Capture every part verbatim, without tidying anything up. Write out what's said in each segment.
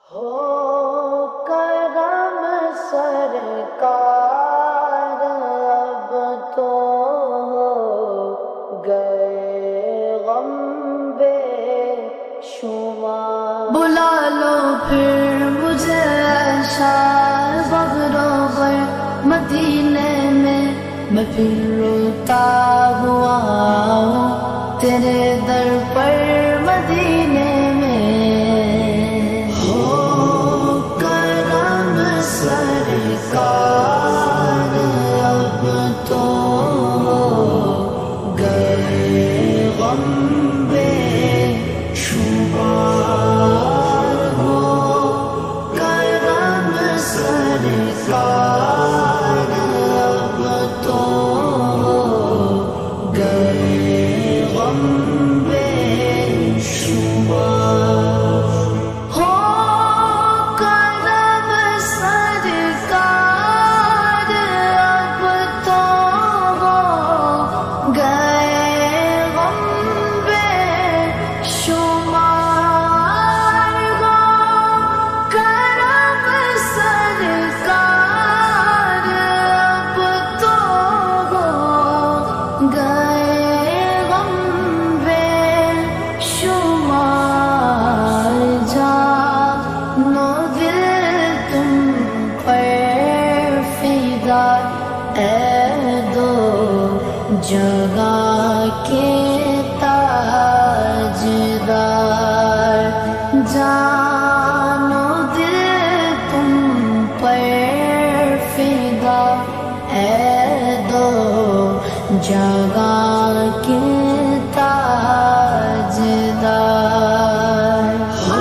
ہو کرم سرکار اب تو ہو گئے غم بے شمار، بلا لو پھر مجھے شاہ بغرو بر مدینے میں، میں پھر روتا ہوا ہوں تیرے در پر مدینے میں۔ ہو کرم سرکار اب تو ہو گئے غم بے شمار، ہو کرم سرکار اب تو ہو گئے غم بے شمار۔ ہو کرم سرکار اب تو ہو گئے غم بے شمار، ہو کرم سرکار اب تو ہو گئے غم بے شمار۔ جانو دل تم پر فدا اے دو جگہ کے تاجدار، جانو دل تم پر فدا اے دو جگہ کے تاجدار۔ ہو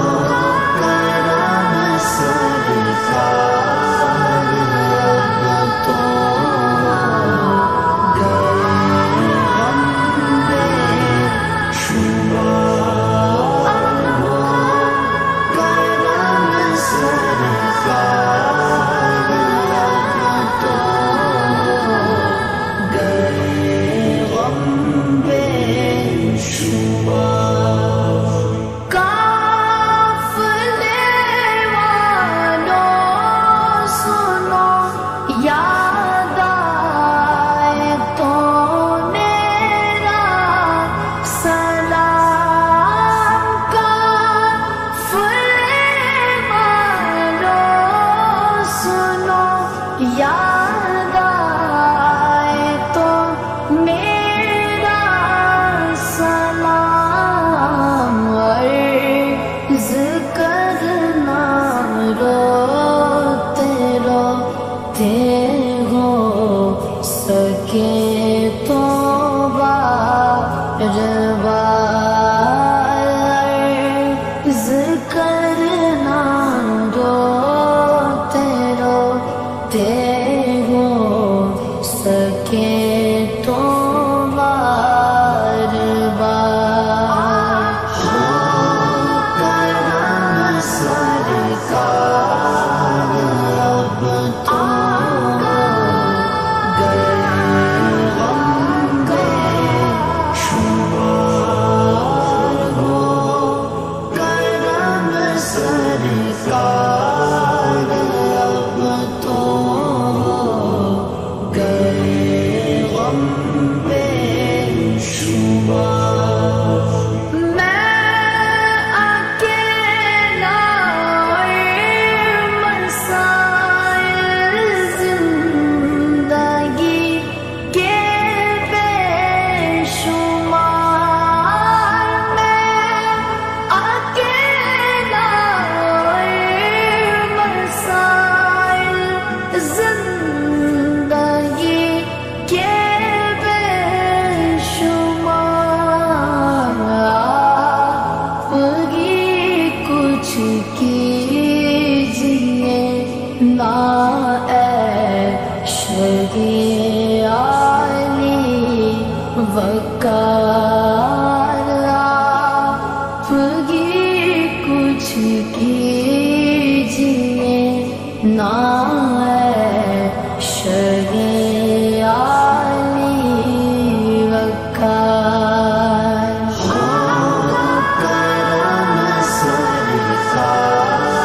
کرم سرکار اب تو گئے غم بے شمار، ہو کرم سرکار اب تو گئے غم بے شمار۔ قافلے والوں سنو یاد آئے تو میرا سلام، قافلے والوں سنو یاد آئے تو میرا سلام، عرض کرنا روتے روتے ہو سکے تو بار بار، عرض کرنا روتے روتے ہو سکے تو بار بار۔ ہو کرم سرکار اب تو گئے غم بے شمار، ہو کرم سرکار اب تو گئے غم بے شمار۔ میں اکیلا اور مسائل زندگی کے بے شمار، میں اکیلا اور مسائل زندگی کے بے شمار، آپ ہی کچھ کیجیے نا اے شہید علی وقار، آپ ہی کچھ کیجیے نا اے شہید علی وقار۔ ہو کرم سرکار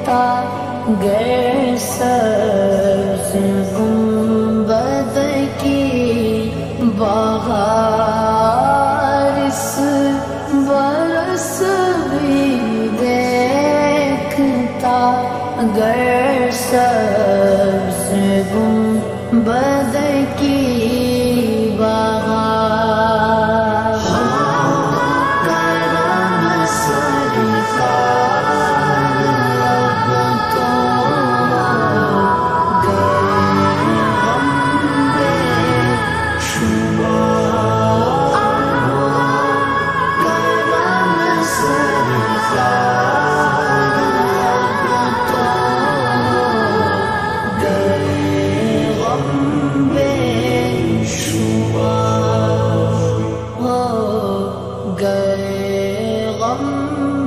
دیکھتا گر سبز گنبد کی بہار اس برس بھی دیکھتا گر سبز گنبد کی بہار کرم سرکار اب تو گئے غم بے شمار کرم سرکار اب تو گئے غم بے شمار ہو گئے غم